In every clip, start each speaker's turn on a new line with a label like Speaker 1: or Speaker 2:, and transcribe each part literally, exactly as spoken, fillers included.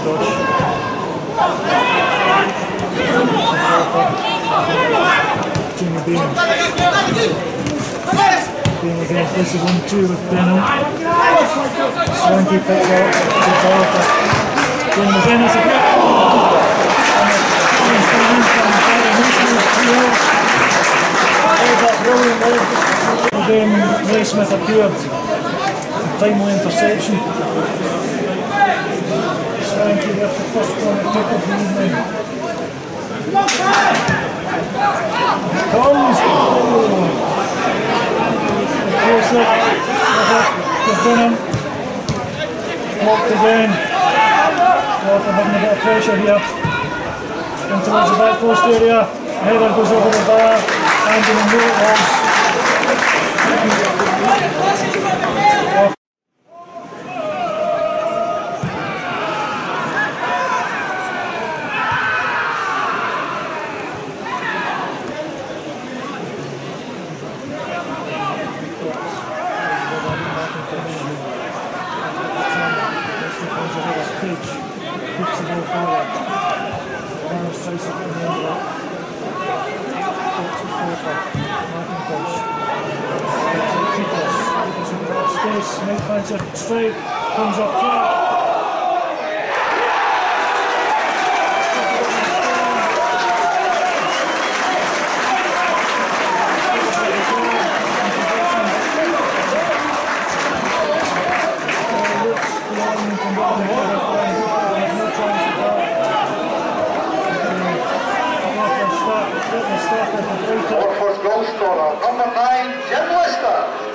Speaker 1: Jimmy Bean. Bean again, this is one two with Denham. Swanky picks out the ball. Jimmy again is a bit. Again, Naismith appeared. Timely interception. Swanky with the first corner kick of the evening. Comes! Close look. With Dunham. Blocked again. Forfar having a bit of pressure here. In towards the back post area. Header goes over the bar. And in the middle it was. Straight, comes off track.
Speaker 2: Forfar's goal scorer, number nine, Jim Lister.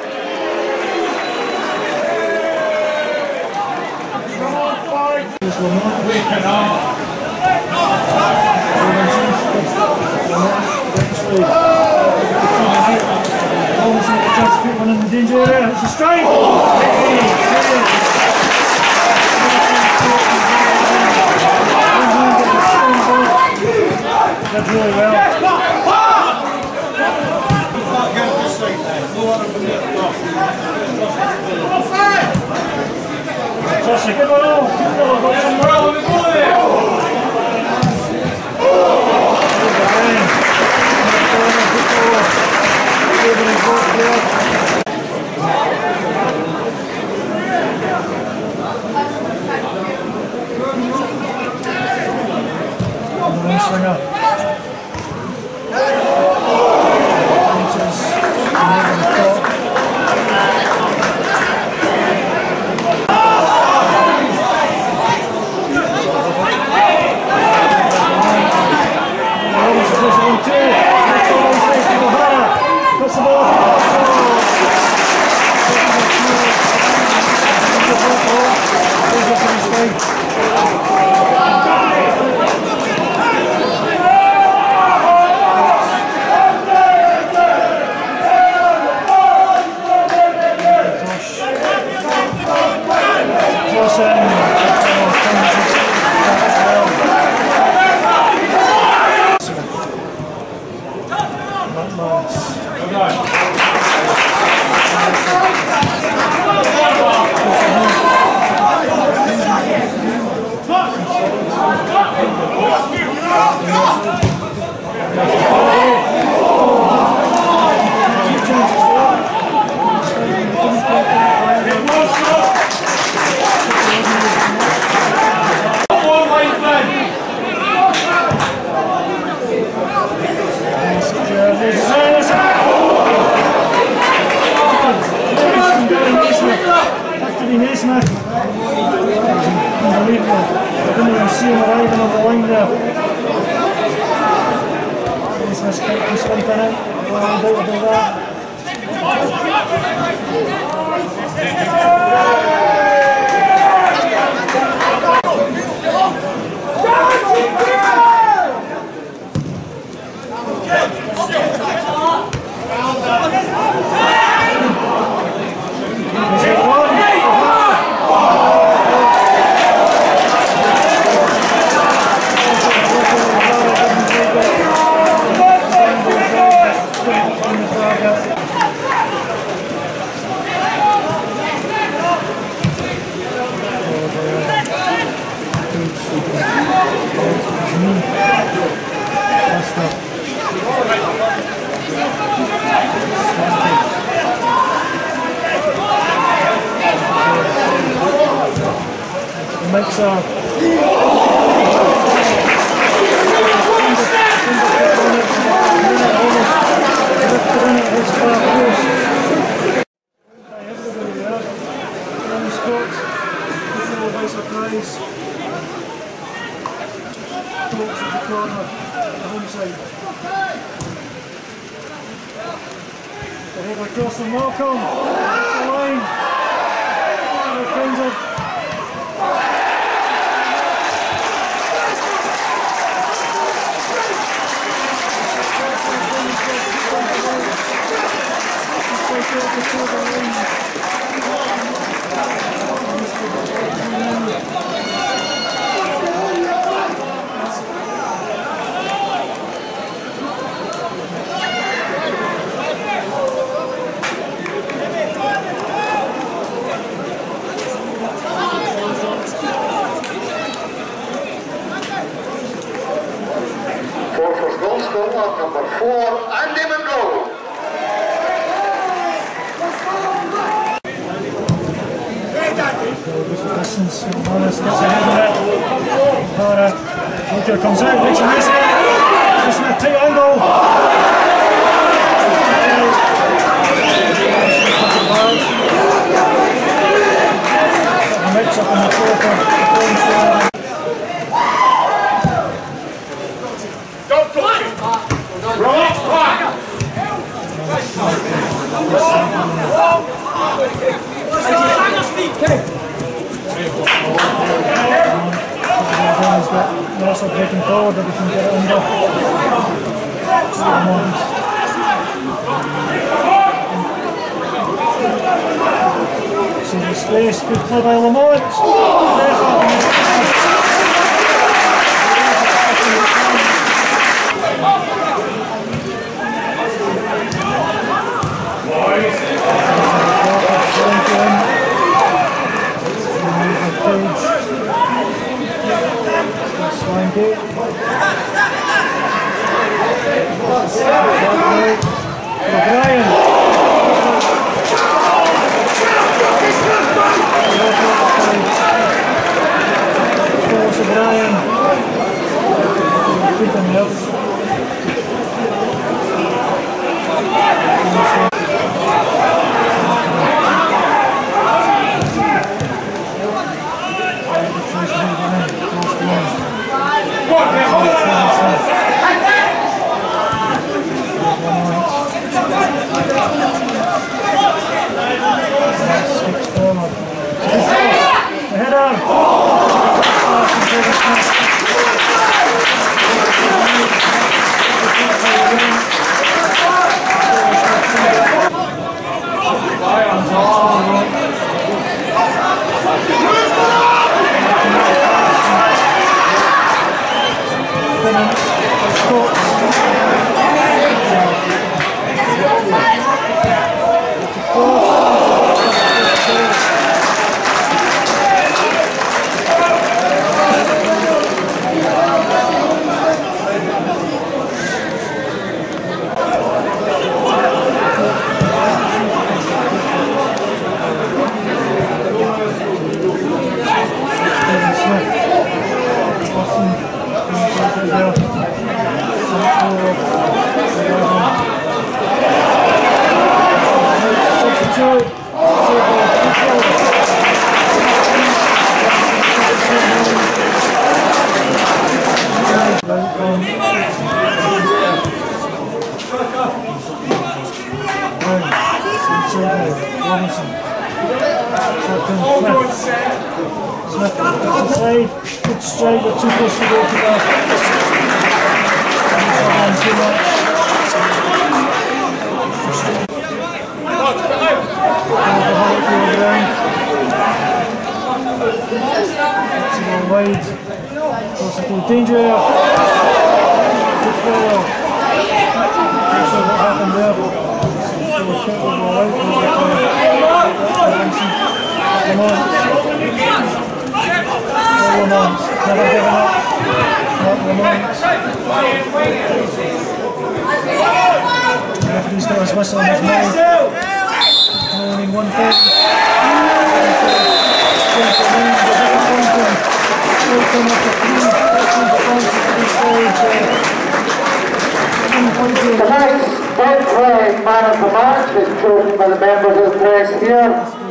Speaker 1: One in the danger area, it's a strike! Did really well. Just a good one all. Swinger. Forfar. Surprise. Talks at the corner, the home side. The header across from Malcolm. The line. There finds it.
Speaker 2: Forfar's goal scorer, number four, and him and goal.
Speaker 1: Distance, Morris gets ahead of it. Hara, Hooker comes out, makes a nice hit. Just in a tight angle. A mix up in the floor for the
Speaker 3: Don't touch it! Roll it!
Speaker 1: He's got Russell breaking forward, but he can get it under. See the space, good play by Lamont. Gate. O'Brien. Force O'Brien. Keep him up. Smith inside, good strike with two close to go to that. Too much. It's a little wide. Close to danger. Good follow. Not sure what happened there. Still a kick will go out. Lamont. Lamont. Never given up. Not Lamont. Referee's got his whistle in his mouth. Only one thing. coming up to three points at this stage.
Speaker 2: Tonight's Betfred Man of the Match is chosen by the members of the press here.